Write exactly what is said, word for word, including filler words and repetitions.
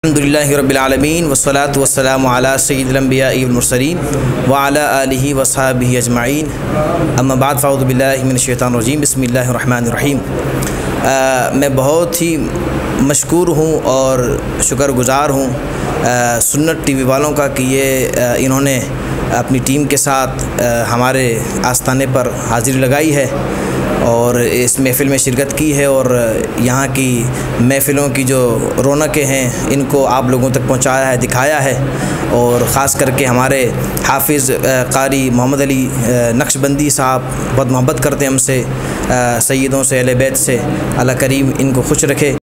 अल्हम्दुलिल्लाहि रब्बिल आलमीन वस्सलातु वस्सलामु अला सय्यिदिल अंबिया'i वल मुरसलीन व अला आलिहि व अस्हाबिहि अजमाइन अम्मा बाद फ़अऊज़ु बिल्लाहि मिनश शैतानिर रजीम बिस्मिल्लाहिर रहमानिर रहीम। मैं बहुत ही मशकूर हूँ और शुक्रगुज़ार हूँ सुन्नत टीवी वालों का कि ये इन्होंने अपनी टीम के साथ हमारे आस्ताने पर हाज़िरी लगाई है और इस महफ़िल में शिरकत की है और यहाँ की महफ़िलों की जो रौनकें हैं इनको आप लोगों तक पहुँचाया है, दिखाया है। और ख़ास करके हमारे हाफिज़ क़ारी मोहम्मद अली नक्शबंदी साहब बहुत मोहब्बत करते हैं हमसे, सय्यदों से, अहले बैत से। अल्लाह करीम इनको खुश रखे।